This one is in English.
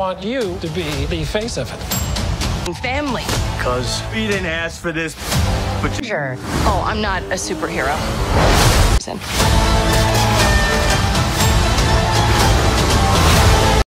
want you to be the face of it. Family. Because we didn't ask for this, but Sure. Oh, I'm not a superhero.